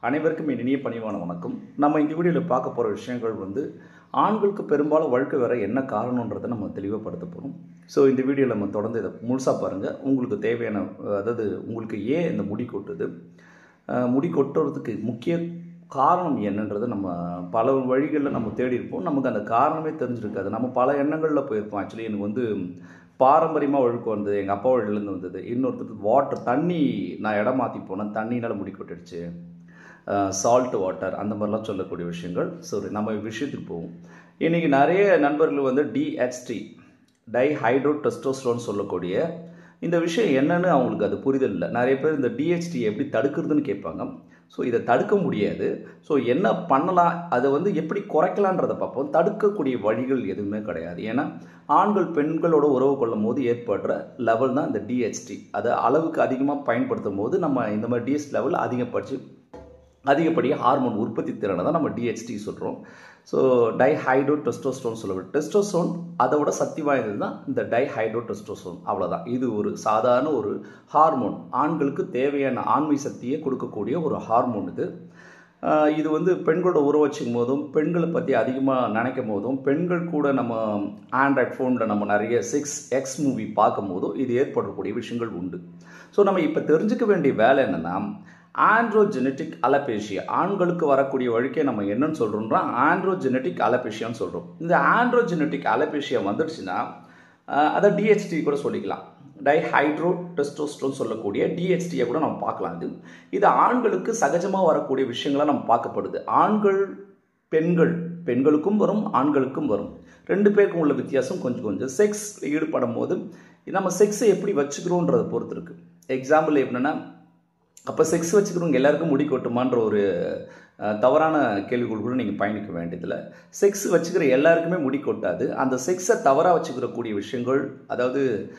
அனைவருக்கும் இனிய பணிவான வணக்கம். நம்ம இந்த வீடியோவில் பார்க்க போகிற விஷயங்கள் ஆண்களுக்கு பெரும்பாலும் வழுக்க வர என்ன காரணன்றதை நம்ம தெளிவுபடுத்த போகிறோம். ஸோ இந்த வீடியோவில் நம்ம தொடர்ந்து இதை முழுசாக பாருங்கள். உங்களுக்கு தேவையான உங்களுக்கு ஏன் இந்த முடி கொட்டுது, முடி கொட்டுறதுக்கு முக்கிய காரணம் என்னன்றது நம்ம பல வழிகளில் நம்ம தேடி இருப்போம். நமக்கு அந்த காரணமே தெரிஞ்சிருக்காது. நம்ம பல எண்ணங்களில் போயிருப்போம். ஆக்சுவலி எனக்கு பாரம்பரியமாக வழுக்கு வந்தது, எங்கள் அப்பா வழியிலேருந்து வந்தது. இன்னொருத்தருக்கு தண்ணி நான் இடம் மாற்றி போனேன், தண்ணினால் முடி கொட்டிடுச்சு, சால்ட் வாட்டர் அந்த மாதிரிலாம் சொல்லக்கூடிய விஷயங்கள். சரி, நம்ம விஷயத்துக்கு போவோம். இன்றைக்கி நிறைய நண்பர்கள் DHT டைஹைட்ரோடெஸ்டோஸ்டெரோன் சொல்லக்கூடிய இந்த விஷயம் என்னன்னு அவங்களுக்கு அது புரிதல் இல்லை. நிறைய பேர் இந்த DHT எப்படி தடுக்கிறதுன்னு கேட்பாங்க. ஸோ இதை தடுக்க முடியாது. ஸோ என்ன பண்ணலாம், அதை எப்படி குறைக்கலான்றதை பார்ப்போம். தடுக்கக்கூடிய வழிகள் எதுவுமே கிடையாது. ஏன்னா ஆண்கள் பெண்களோட உறவு கொள்ளும் போது ஏற்படுற லெவல் தான் இந்த DHT. அதை அளவுக்கு அதிகமாக பயன்படுத்தும் போது நம்ம இந்த மாதிரி DHT லெவல் அதிகப்படியாக ஹார்மோன் உற்பத்தி திறனை தான் நம்ம DHT சொல்கிறோம். ஸோ டைஹைட்ரோடெஸ்டோஸ்டெரோன் சொல்லுவோம். டெஸ்டோஸ்டெரோன் அதை விட சக்தி வாய்ந்தது தான் இந்த டைஹைட்ரோடெஸ்டோஸ்டெரோன். அவ்வளோதான். இது ஒரு சாதாரண ஒரு ஹார்மோன், ஆண்களுக்கு தேவையான ஆண்மை சக்தியை கொடுக்கக்கூடிய ஒரு ஹார்மோன். இது பெண்களோட உறவு வச்சுக்கும் போதும், பெண்களை பற்றி அதிகமாக நினைக்கும் போதும், பெண்கள் கூட நம்ம ஆண்ட்ராய்ட் ஃபோனில் நம்ம நிறைய 6X மூவி பார்க்கும் போதும் இது ஏற்படக்கூடிய விஷயங்கள் உண்டு. ஸோ நம்ம இப்போ தெரிஞ்சுக்க வேண்டிய வேலை என்னென்னா, ஆண்ட்ரோஜெனட்டிக் அலோபேசியா, ஆண்களுக்கு வரக்கூடிய வழிக்கே நம்ம என்னன்னு சொல்கிறோம்னா ஆண்ட்ரோஜெனட்டிக் அலோபேசியான்னு சொல்கிறோம். இந்த ஆண்ட்ரோஜெனட்டிக் அலோபேசியா வந்துடுச்சுன்னா அதை DHT கூட சொல்லிக்கலாம். டைஹைட்ரோடெஸ்டோஸ்டெரோன் சொல்லக்கூடிய DHTயை கூட நம்ம பார்க்கலாம். இது ஆண்களுக்கு சகஜமாக வரக்கூடிய விஷயங்களாக நம்ம பார்க்கப்படுது. ஆண்கள் பெண்களுக்கும் வரும், ஆண்களுக்கும் வரும். ரெண்டு பேருக்கும் உள்ள வித்தியாசம் கொஞ்சம் செக்ஸ் ஈடுபடும் போது நம்ம செக்ஸை எப்படி வச்சுக்கிறோன்றதை பொறுத்து இருக்குது. எக்ஸாம்பிள் எப்படின்னா, அப்போ செக்ஸ் வச்சுக்கிறவங்க எல்லாருக்கும் முடி கொட்டுமான்ற ஒரு தவறான கேள்விகள் கூட நீங்கள் பயணிக்க வேண்டியதில்லை. செக்ஸ் வச்சுக்கிற எல்லாருக்குமே முடி கொட்டாது. அந்த செக்ஸை தவறாக வச்சுக்கிறக்கூடிய விஷயங்கள், அதாவது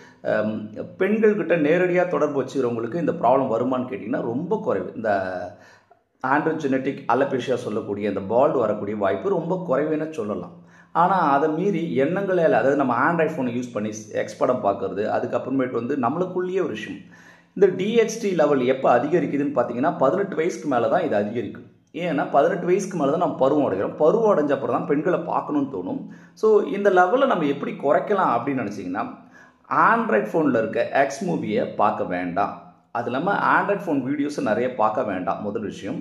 பெண்கள்கிட்ட நேரடியாக தொடர்பு வச்சுக்கிறவங்களுக்கு இந்த ப்ராப்ளம் வருமானு கேட்டிங்கன்னா ரொம்ப குறைவு. இந்த ஆண்ட்ரோஜெனட்டிக் அலோபேசியா சொல்லக்கூடிய இந்த பால்டு வரக்கூடிய வாய்ப்பு ரொம்ப குறைவுன்னு சொல்லலாம். ஆனால் அதை மீறி எண்ணங்களால், அதாவது நம்ம ஆண்ட்ராய்ட் ஃபோனை யூஸ் பண்ணி எக்ஸ் படம் பார்க்குறது, அதுக்கப்புறமேட்டு நம்மளுக்குள்ளேயே ஒரு விஷயம், இந்த DHT லெவல் எப்போ அதிகரிக்குதுன்னு பார்த்தீங்கன்னா 18 வயசுக்கு மேலே தான் இது அதிகரிக்கும். ஏன்னா 18 வயசுக்கு மேலே தான் நம்ம பருவம் அடைகிறோம். பருவம் அடைஞ்ச அப்புறம் தான் பெண்களை பார்க்கணும்னு தோணும். ஸோ இந்த லெவலை நம்ம எப்படி குறைக்கலாம் அப்படின்னு நினச்சிங்கன்னா, ஆண்ட்ராய்ட் ஃபோனில் இருக்க எக்ஸ் மூவியை பார்க்க வேண்டாம். அது இல்லாமல் ஆண்ட்ராய்ட் ஃபோன் வீடியோஸை நிறைய பார்க்க வேண்டாம். முதல் விஷயம்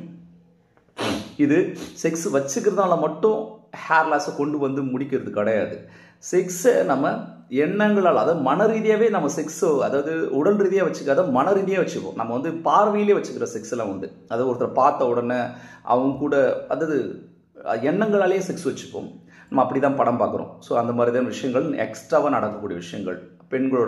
இது. செக்ஸ் வச்சுக்கிறதுனால மட்டும் ஹேர்லாஸை கொண்டு முடிக்கிறது கிடையாது. செக்ஸை நம்ம எண்ணங்களால், அதாவது மன ரீதியாகவே நம்ம செக்ஸோ, அதாவது உடல் ரீதியாக வச்சுக்காத மன ரீதியாக வச்சுக்குவோம். நம்ம பார்வையிலே வச்சுக்கிற செக்ஸ்லாம் அதாவது ஒருத்தர் பார்த்த உடனே அவங்க கூட, அதாவது எண்ணங்களாலேயே செக்ஸ் வச்சுப்போம். நம்ம அப்படி தான் படம் பார்க்குறோம். ஸோ அந்த மாதிரி தான் விஷயங்கள் எக்ஸ்ட்ராவாக நடக்கக்கூடிய விஷயங்கள். பெண்களோட,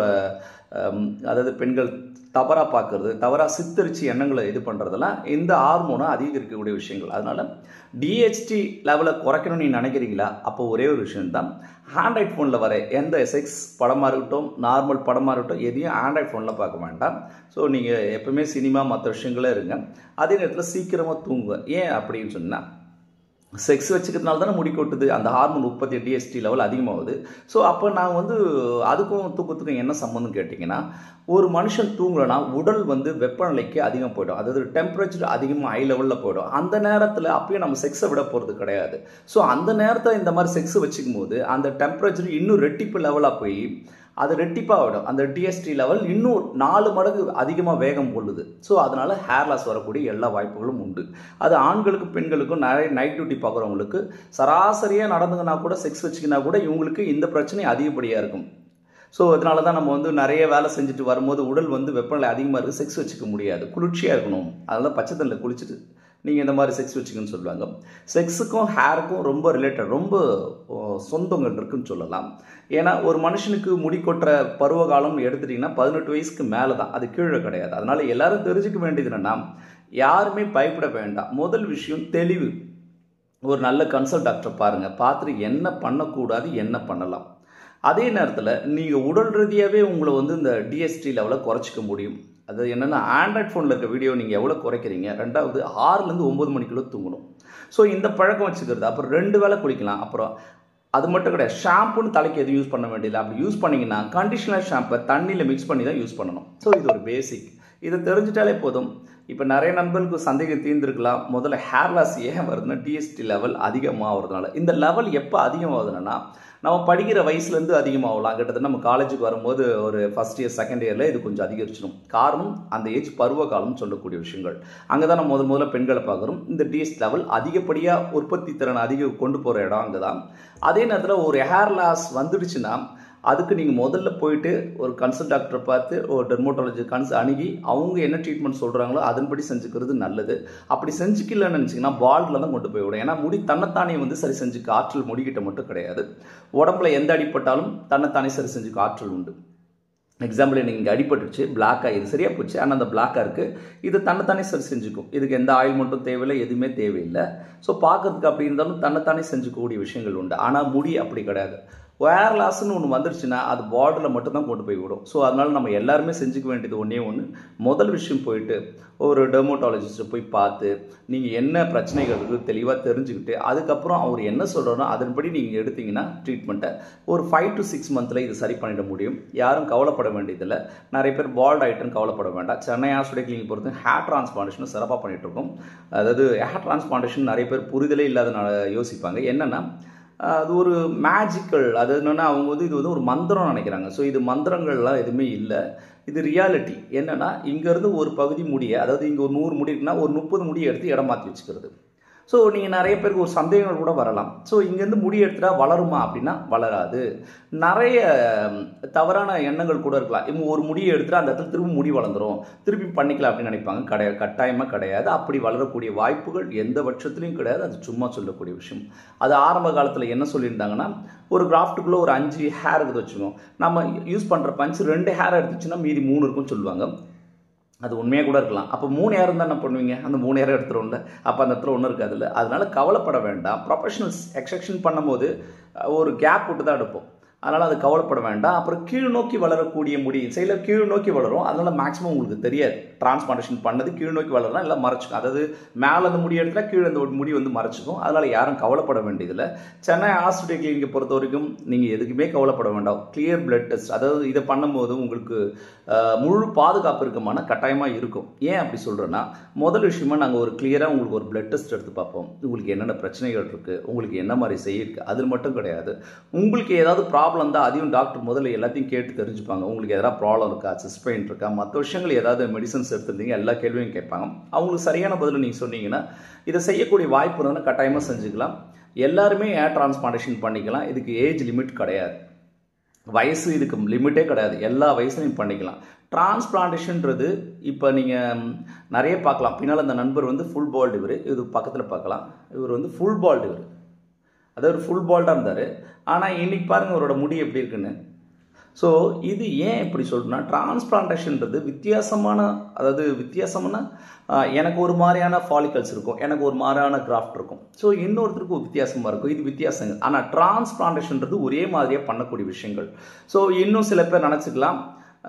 அதாவது பெண்கள் தவறாக பார்க்கறது, தவறாக சித்தரித்து எண்ணங்களை இது பண்ணுறதெல்லாம் இந்த ஹார்மோனை அதிகரிக்கக்கூடிய விஷயங்கள். அதனால் DHT லெவலை குறைக்கணும்னு நீங்கள் நினைக்கிறீங்களா? அப்போ ஒரே ஒரு விஷயம்தான், ஆண்ட்ராய்ட் ஃபோனில் வர எந்த செக்ஸ் படமாக இருக்கட்டும், நார்மல் படமாக இருக்கட்டும், எதையும் ஆண்ட்ராய்ட் ஃபோனில் பார்க்க வேண்டாம். ஸோ நீங்கள் எப்பவுமே சினிமா மற்ற விஷயங்களே இருங்க. அதே நேரத்தில் சீக்கிரமாக தூங்குங்க. ஏன் அப்படின்னு சொன்னால், செக்ஸ் வச்சுக்கிறதுனால தானே முடி கொட்டுது, அந்த ஹார்மோன் உற்பத்தி DHT லெவல் அதிகமாகுது. ஸோ அப்போ நான் அதுக்கும் தூக்கத்துக்கும் என்ன சம்மந்தம் கேட்டிங்கன்னா, ஒரு மனுஷன் தூங்கலைன்னா உடல் வெப்பநிலைக்கு அதிகம் போய்டும், அதாவது டெம்பரேச்சர் அதிகமாக ஹை லெவலில் போய்டும். அந்த நேரத்தில் அப்பயும் நம்ம செக்ஸை விட போகிறது கிடையாது. ஸோ அந்த நேரத்தில் இந்த மாதிரி செக்ஸ் வச்சுக்கும் போது அந்த டெம்பரேச்சர் இன்னும் ரெட்டிப்பு லெவலாக போய் அது ரெட்டிப்பாக விடும். அந்த DHT லெவல் இன்னும் 4 மடங்கு அதிகமாக வேகம் கொள்ளுது. ஸோ அதனால் ஹேர்லாஸ் வரக்கூடிய எல்லா வாய்ப்புகளும் உண்டு. அது ஆண்களுக்கும் பெண்களுக்கும் நிறைய நைட் டியூட்டி பார்க்குறவங்களுக்கு சராசரியாக நடந்துங்கன்னா கூட, செக்ஸ் வச்சுக்கினா கூட இவங்களுக்கு இந்த பிரச்சனை அதிகப்படியாக இருக்கும். ஸோ அதனால தான் நம்ம நிறைய வேலை செஞ்சுட்டு வரும்போது உடல் வெப்பநிலை அதிகமாக இருக்குது, செக்ஸ் வச்சுக்க முடியாது, குளிர்ச்சியாக இருக்கணும். அதெல்லாம் பச்சை தண்ணியில் குளிச்சுட்டு நீங்கள் இந்த மாதிரி செக்ஸ் வச்சுக்கன்னு சொல்லுவாங்க. செக்ஸுக்கும் ஹேருக்கும் ரொம்ப ரிலேட்டட், ரொம்ப சொந்தங்கள் இருக்குன்னு சொல்லலாம். ஏன்னா ஒரு மனுஷனுக்கு முடி கொட்டுற பருவ காலம் எடுத்துட்டிங்கன்னா 18 வயசுக்கு மேலே தான், அது கீழே கிடையாது. அதனால் எல்லாரும் தெரிஞ்சுக்க வேண்டியது என்னென்னா, யாருமே பயப்பட வேண்டாம். முதல் விஷயம் தெளிவு. ஒரு நல்ல கன்சல்ட் டாக்டர் பாருங்கள், பார்த்துட்டு என்ன பண்ணக்கூடாது, என்ன பண்ணலாம். அதே நேரத்தில் நீங்கள் உடல் ரீதியாகவே உங்களை இந்த DHT லெவலை குறைச்சிக்க முடியும். அது என்னென்னா, ஆண்ட்ராய்ட் ஃபோனில் இருக்க வீடியோ நீங்கள் எவ்வளோ குறைக்கிறீங்க. ரெண்டாவது 6லேருந்து 9 மணிக்குள்ளே தூங்கணும். ஸோ இந்த பழக்கம் வச்சுக்கிறது. அப்புறம் 2 வேளை குளிக்கலாம். அப்புறம் அது மட்டும் கிடையாது, ஷாம்புன்னு தலைக்கு எதுவும் யூஸ் பண்ண வேண்டியதில்லை. அப்படி யூஸ் பண்ணிங்கன்னா கண்டிஷனர் ஷாம்பை தண்ணியில் மிக்ஸ் பண்ணி தான் யூஸ் பண்ணணும். ஸோ இது ஒரு பேசிக். இதை தெரிஞ்சிட்டாலே போதும். இப்போ நிறைய நண்பர்களுக்கு சந்தேகம் தீர்ந்திருக்கலாம். முதல்ல ஹேர் லாஸ் ஏன் வருதுன்னா DHT லெவல் அதிகமாகிறதுனால. இந்த லெவல் எப்போ அதிகமாகுதுன்னா நம்ம படிக்கிற வயசுலேருந்து அதிகமாகலாம். கிட்டத்தட்ட நம்ம காலேஜுக்கு வரும்போது ஒரு ஃபஸ்ட் இயர் செகண்ட் இயரில் இது கொஞ்சம் அதிகரிச்சிடும். காரணம் அந்த ஏஜ் பருவ காலம் சொல்லக்கூடிய விஷயங்கள். அங்கே தான் நம்ம முதல்ல பெண்களை பார்க்குறோம். இந்த DHT லெவல் அதிகப்படியாக உற்பத்தி திறன் கொண்டு போகிற இடம் அங்கே தான். அதே நேரத்தில் ஒரு ஹேர் லாஸ் வந்துடுச்சுன்னா அதுக்கு நீங்கள் முதல்ல போயிட்டு ஒரு கன்சல்ட் டாக்டரை பார்த்து ஒரு டெர்மோட்டாலஜி அணுகி அவங்க என்ன ட்ரீட்மெண்ட் சொல்கிறாங்களோ அதன்படி செஞ்சுக்கிறது நல்லது. அப்படி செஞ்சுக்கலன்னு நினச்சிங்கன்னா பால்டில் தான் கொண்டு போய் விடும். ஏன்னா முடி தன்னைத்தானே சரி செஞ்சுக்க ஆற்றல் முடிக்கிட்ட மட்டும் கிடையாது. உடம்புல எந்த அடிப்பட்டாலும் தன்னைத்தானே சரி செஞ்சுக்க ஆற்றல் உண்டு. எக்ஸாம்பிள் எனக்கு இங்கே அடிபட்டுச்சு, பிளாக்காக இது சரியாக போச்சு, ஆனால் அந்த பிளாக்காக இருக்குது, இது தன்னைத்தானே சரி செஞ்சுக்கும். இதுக்கு எந்த ஆயில் மட்டும் தேவையில்லை, எதுவுமே தேவையில்லை. ஸோ பார்க்கறதுக்கு அப்படி இருந்தாலும் தன்னைத்தானே செஞ்சுக்கக்கூடிய விஷயங்கள் உண்டு. ஆனால் முடி அப்படி கிடையாது. ஹேர் லாஸ்ன்னு ஒன்று வந்துருச்சுன்னா அது பார்டரில் மட்டும்தான் கொண்டு போய் விடும். ஸோ அதனால் நம்ம எல்லாருமே செஞ்சுக்க வேண்டியது ஒன்று முதல் விஷயம் போயிட்டு ஒரு டெர்மோட்டாலஜிஸ்ட்டை போய் பார்த்து நீங்கள் என்ன பிரச்சனைகள் இருக்குது தெளிவாக தெரிஞ்சுக்கிட்டு அதுக்கப்புறம் அவர் என்ன சொல்கிறோன்னா அதன்படி நீங்கள் எடுத்தீங்கன்னா ட்ரீட்மெண்ட்டை ஒரு 5 to 6 மந்தில் இது சரி பண்ணிட முடியும். யாரும் கவலைப்பட வேண்டியதில்லை. நிறைய பேர் பால்ட் ஆகிட்டுன்னு கவலைப்பட வேண்டாம். சென்னை ஆஸ்ட்ரே கிளினிக் பொறுத்து ஹேர் டிரான்ஸ்பிளான்டேஷன் சிறப்பாக பண்ணிகிட்ருக்கோம். அதாவது ஹேர் டிரான்ஸ்பிளான்டேஷன் நிறைய பேர் புரிதலே இல்லாதனால யோசிப்பாங்க. என்னென்னா அது ஒரு மேஜிக்கல், அது என்னென்னா அவங்க இது ஒரு மந்திரம் நினைக்கிறாங்க. ஸோ இது மந்திரங்கள்லாம் எதுவுமே இல்லை, இது ரியாலிட்டி. என்னென்னா இங்கேருந்து ஒரு பகுதி முடியை, அதாவது இங்கே ஒரு 100 முடி இருக்குன்னா ஒரு 30 முடியை எடுத்து இடம் மாற்றி வச்சுக்கிறது. ஸோ நீங்கள் நிறைய பேருக்கு ஒரு சந்தேகங்கள் கூட வரலாம். ஸோ இங்கேருந்து முடி எடுத்துட்டா வளருமா அப்படின்னா வளராது. நிறைய தவறான எண்ணங்கள் கூட இருக்கலாம். இவங்க ஒரு முடியை எடுத்துகிட்டு அந்த இடத்துல திரும்ப முடி வளர்ந்துடும், திருப்பி பண்ணிக்கலாம் அப்படின்னு நினைப்பாங்க. கிடையாது, கட்டாயமாக கிடையாது. அப்படி வளரக்கூடிய வாய்ப்புகள் எந்த பட்சத்துலையும் கிடையாது. அது சும்மா சொல்லக்கூடிய விஷயம். அது ஆரம்ப காலத்தில் என்ன சொல்லியிருந்தாங்கன்னா ஒரு கிராஃப்ட்டுக்குள்ளே ஒரு 5 ஹேர் இருக்குது வச்சுக்கோங்க, நம்ம யூஸ் பண்ணுற பஞ்ச் 2 ஹேர் எடுத்துச்சுன்னா மீதி 3 இருக்குன்னு சொல்லுவாங்க. அது உண்மையாக கூட இருக்கலாம். அப்போ 3 ஹேர் இருந்தால் என்ன பண்ணுவீங்க? அந்த 3 ஹேர் எடுத்துருவோம்ல, அப்போ அந்த இடத்துல ஒன்றும் இருக்காதுல்ல. அதனால கவலைப்பட வேண்டாம். ப்ரொஃபஷனல்ஸ் எக்ஸ்ட்ராக்ஷன் பண்ணும்போது ஒரு கேப் விட்டு தான் எடுப்போம். அதனால் அது கவலைப்பட வேண்டாம். அப்புறம் கீழ் நோக்கி வளரக்கூடிய முடி சைடில் கீழ் நோக்கி வளரும். அதனால் மேக்ஸிமம் உங்களுக்கு தெரியாது டிரான்ஸ்பிளான்டேஷன் பண்ணது கீழ் நோக்கி வளரலாம், இல்லை மறைச்சிக்கும். அதாவது மேலே அந்த முடி எடுத்தால் கீழே அந்த முடி மறைச்சிக்கும். அதனால் யாரும் கவலைப்பட வேண்டியதில்லை. சென்னை ஆஸ்ட்ரே கிளினிக்கை பொறுத்த வரைக்கும் நீங்கள் எதுக்குமே கவலைப்பட வேண்டாம். கிளியர் பிளட் டெஸ்ட், அதாவது இதை பண்ணும்போது உங்களுக்கு முழு பாதுகாப்பு இருக்குமான கட்டாயமாக இருக்கும். ஏன் அப்படி சொல்கிறேன்னா முதல் விஷயமா நாங்கள் ஒரு கிளியராக உங்களுக்கு ஒரு பிளட் டெஸ்ட் எடுத்து பார்ப்போம். உங்களுக்கு என்னென்ன பிரச்சனைகள் இருக்குது, உங்களுக்கு என்ன மாதிரி செய்யிருக்கு, அது மட்டும் கிடையாது. உங்களுக்கு ஏதாவது ப்ராப்ளம் தான் அதையும் டாக்டர் முதல்ல எல்லாத்தையும் கேட்டு தெரிஞ்சுப்பாங்க. உங்களுக்கு எதாவது ப்ராப்ளம் இருக்கா, செஸ்ட் பெயின் இருக்கா, மற்ற விஷயங்கள் ஏதாவது மெடிசன்ஸ் எடுத்துருந்தீங்க, எல்லா கேள்வியும் கேட்பாங்க. அவங்களுக்கு சரியான பதில் நீங்கள் சொன்னீங்கன்னா இதை செய்யக்கூடிய வாய்ப்பு இருந்தால் கட்டாயமாக செஞ்சுக்கலாம். எல்லாருமே ஹேர் டிரான்ஸ்பிளான்டேஷன் பண்ணிக்கலாம். இதுக்கு ஏஜ் லிமிட் கிடையாது, வயசு இதுக்கு லிமிட்டே கிடையாது. எல்லா வயசுலையும் பண்ணிக்கலாம். டிரான்ஸ்பிளான்டேஷன்ன்றது இப்போ நீங்கள் நிறைய பார்க்கலாம். பின்னால் அந்த நண்பர் ஃபுல் பால்டு, இது பக்கத்தில் பார்க்கலாம். இவர் ஃபுல் பால்டு, அதாவது ஃபுல் பால்டாக இருந்தார். ஆனால் இன்னைக்கு பாருங்கள் அவரோட முடி எப்படி இருக்குன்னு. ஸோ இது ஏன் இப்படி சொல்கிறேன்னா டிரான்ஸ்பிளான்டேஷன்றது வித்தியாசமான, அதாவது வித்தியாசமான எனக்கு ஒரு மாதிரியான ஃபாலிகல்ஸ் இருக்கும், எனக்கு ஒரு மாதிரியான கிராஃப்ட் இருக்கும். ஸோ இன்னொருத்தருக்கு வித்தியாசமாக இருக்கும். இது வித்தியாசங்கள். ஆனால் டிரான்ஸ்பிளான்டேஷன்றது ஒரே மாதிரியாக பண்ணக்கூடிய விஷயங்கள். ஸோ இன்னும் சில பேர் நினச்சிக்கலாம்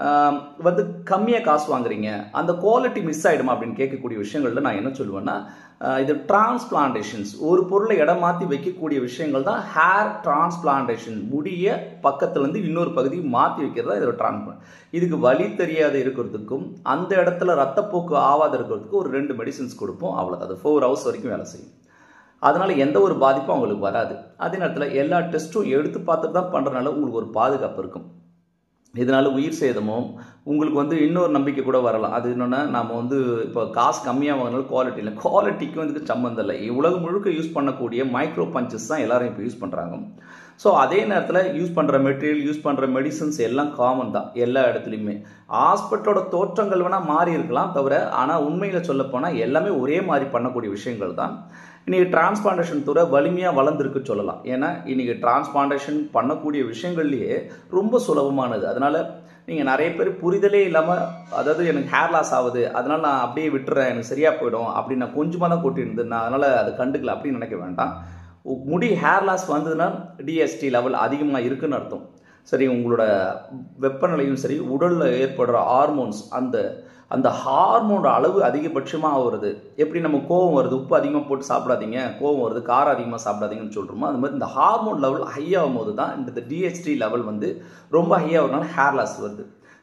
கம்மியாக காசு வாங்குறீங்க, அந்த குவாலிட்டி மிஸ் ஆகிடுமா அப்படின்னு கேட்கக்கூடிய விஷயங்கள்ல நான் என்ன சொல்லுவேன்னா இது டிரான்ஸ்பிளான்டேஷன்ஸ், ஒரு பொருளை இடம் மாற்றி வைக்கக்கூடிய விஷயங்கள் தான் ஹேர் டிரான்ஸ்பிளான்டேஷன். முடிய பக்கத்துலேருந்து இன்னொரு பகுதி மாற்றி வைக்கிறது தான் இதோட டிரான்ஸ்பிளான். இதுக்கு வலி தெரியாத இருக்கிறதுக்கும் அந்த இடத்துல ரத்தப்போக்கு ஆகாத இருக்கிறதுக்கும் ஒரு 2 மெடிசன்ஸ் கொடுப்போம், அவ்வளோதான். அது 4 hours வரைக்கும் வேலை செய்யும். அதனால் எந்த ஒரு பாதிப்பும் அவங்களுக்கு வராது. அதே நேரத்தில் எல்லா டெஸ்ட்டும் எடுத்து பார்த்துட்டு தான் பண்ணுறதுனால உங்களுக்கு ஒரு பாதுகாப்பு இருக்கும். இதனால் உயிர் சேதமும் உங்களுக்கு இன்னொரு நம்பிக்கை கூட வரலாம். அது என்னென்னா நம்ம இப்போ காசு கம்மியாக வாங்கினாலும் குவாலிட்டி இல்லை, குவாலிட்டிக்கும் சம்மந்தம் இல்லை. உலகம் முழுக்க யூஸ் பண்ணக்கூடிய மைக்ரோ பஞ்சஸ் தான் எல்லாரும் இப்போ யூஸ் பண்ணுறாங்க. ஸோ அதே நேரத்தில் யூஸ் பண்ணுற மெட்டீரியல், யூஸ் பண்ணுற மெடிசன்ஸ் எல்லாம் காமன் தான் எல்லா இடத்துலையுமே. ஹாஸ்பிட்டலோட தோற்றங்கள் வேணால் மாறி இருக்கலாம் தவிர, ஆனால் உண்மையில் சொல்லப்போனால் எல்லாமே ஒரே மாதிரி பண்ணக்கூடிய விஷயங்கள் தான். இன்றைக்கி டிரான்ஸ்பிளான்டேஷன் துறை வலிமையாக வளர்ந்துருக்கு சொல்லலாம். ஏன்னா இன்றைக்கி டிரான்ஸ்பிளான்டேஷன் பண்ணக்கூடிய விஷயங்கள்லேயே ரொம்ப சுலபமானது. அதனால் நீங்கள் நிறைய பேர் புரிதலே இல்லாமல், அதாவது எனக்கு ஹேர் லாஸ் ஆகுது அதனால் நான் அப்படியே விட்டுறேன், எனக்கு சரியாக போயிடும் அப்படின்னு நான் கொஞ்சமாக தான் கொட்டியிருந்தேன், நான் அதனால் அதை கண்டுக்கல அப்படின்னு நினைக்க வேண்டாம். முடி ஹேர் லாஸ் வந்ததுன்னா DHT லெவல் அதிகமாக இருக்குன்னு அர்த்தம். சரி, உங்களோட வெப்பநிலையும் சரி, உடலில் ஏற்படுற ஹார்மோன்ஸ், அந்த ஹார்மோனோட அளவு அதிகபட்சமாக வருது. எப்படி நம்ம கோவம் வருது, உப்பு அதிகமாக போட்டு சாப்பிடாதீங்க, கோவம் வருது, காரம் அதிகமாக சாப்பிடாதீங்கன்னு சொல்கிறோமோ, அது மாதிரி இந்த ஹார்மோன் லெவல் ஹை ஆகும் போது தான் இந்த DHT லெவல் ரொம்ப ஹை ஆகிறதுனால ஹேர் லாஸ் வருது.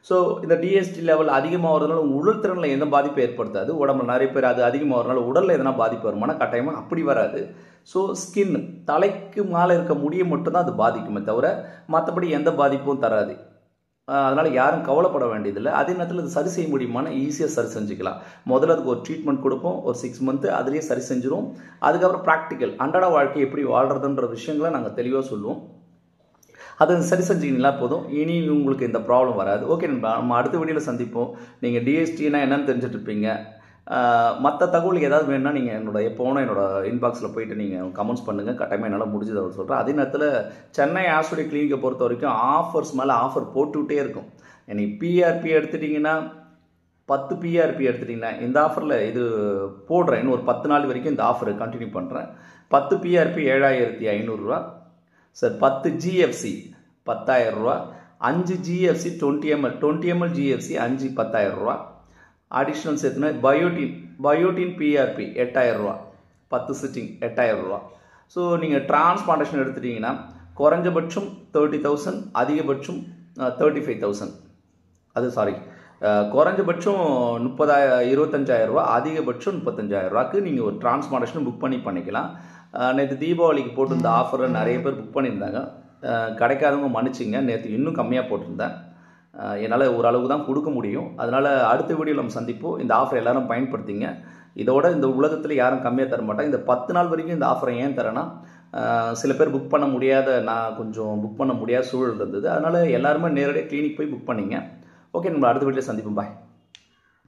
ஸோ இந்த டிஹெச்டி லெவல் அதிகமாகிறதுனால உடல் திறனில் எந்த பாதிப்பும் ஏற்படுத்தாது. உடம்புல நிறைய பேர் அது அதிகமாகிறதுனால உடலில் எதனா பாதிப்பு வருமானா கட்டாயமாக அப்படி வராது. ஸோ ஸ்கின் தலைக்கு மேலே இருக்க முடியை மட்டும்தான் அது பாதிக்குமே தவிர மற்றபடி எந்த பாதிப்பும் தராது. அதனால் யாரும் கவலைப்பட வேண்டியதில்லை. அதே நேரத்தில் இது சரி செய்ய முடியுமானா ஈஸியாக சரி செஞ்சுக்கலாம். முதல்ல அதுக்கு ஒரு ட்ரீட்மெண்ட் கொடுப்போம், ஒரு 6 மந்த்து அதுலேயே சரி செஞ்சிடும். அதுக்கப்புறம் ப்ராக்டிக்கல் அன்றாட வாழ்க்கை எப்படி வாழ்கிறதுன்ற விஷயங்களை நாங்கள் தெளிவாக சொல்லுவோம். அதை சரி செஞ்சிங்கன்னா போதும், இனி உங்களுக்கு இந்த ப்ராப்ளம் வராது. ஓகே நண்பா, நம்ம அடுத்த வீடியோவில் சந்திப்போம். நீங்கள் டிஹெச்டினா என்னன்னு தெரிஞ்சுட்டு இருப்பீங்க. மற்ற தகவல் ஏதாவது வேணும்னா நீங்கள் என்னோட இன்பாக்ஸில் போயிட்டு நீங்கள் கமெண்ட்ஸ் பண்ணுங்கள். கட்டாயமாக என்னால் முடிஞ்சதை சொல்கிறேன். அதே நேரத்தில் சென்னை ஆஸ்ட்ரோடி கிளினிக்கை பொறுத்த வரைக்கும் ஆஃபர்ஸ் மேலே ஆஃபர் போட்டுக்கிட்டே இருக்கும். எனக்கு பிஆர்பி எடுத்துட்டிங்கன்னா 10 பிஆர்பி எடுத்துட்டிங்கன்னா இந்த ஆஃபரில் இது போடுறேன். இன்னும் ஒரு 10 நாள் வரைக்கும் இந்த ஆஃபர் கண்டினியூ பண்ணுறேன். 10 பிஆர்பி 7500 ரூபா சார். 10 ஜிஎஃப்சி 10,000 ரூபா. 5 ஜிஎஃப்சி 20 ml ஜிஎஃப்சி 5 10,000 ரூபா. அடிஷ்னல் சேர்த்துனா பயோட்டின் பிஆர்பி 8,000 ரூபா. 10 சிட்டிங் 8,000 ரூபா. ஸோ நீங்கள் டிரான்ஸ்பிளான்டேஷன் எடுத்துட்டிங்கன்னா குறைஞ்சபட்சம் 30,000, அதிகபட்சம் 35,000. அது சாரி, குறைஞ்சபட்சம் 25,000 ரூபா, அதிகபட்சம் 35,000 ரூபாய்க்கு நீங்கள் ஒரு டிரான்ஸ்பிளான்டேஷன் புக் பண்ணிக்கலாம். நேற்று தீபாவளிக்கு போட்டு இந்த ஆஃபரை நிறைய பேர் புக் பண்ணியிருந்தாங்க. கிடைக்காதவங்க மன்னிச்சிங்க, நேற்று இன்னும் கம்மியாக போட்டிருந்தேன். என்னால் ஓரளவு தான் கொடுக்க முடியும். அதனால் அடுத்த வீடியோவில் நம்ம சந்திப்போம். இந்த ஆஃபரை எல்லாரும் பயன்படுத்திங்க. இதோட இந்த உலகத்தில் யாரும் கம்மியாக தர மாட்டாங்க. இந்த 10 நாள் வரைக்கும் இந்த ஆஃபரை ஏன் தரேன்னா, சில பேர் புக் பண்ண முடியாத, நான் கொஞ்சம் புக் பண்ண முடியாத சூழல் இருந்தது. அதனால் எல்லாருமே நேரடியாக கிளினிக் போய் புக் பண்ணிங்க. ஓகே, நம்ம அடுத்த வீடியோவில் சந்திப்போம். பாய்.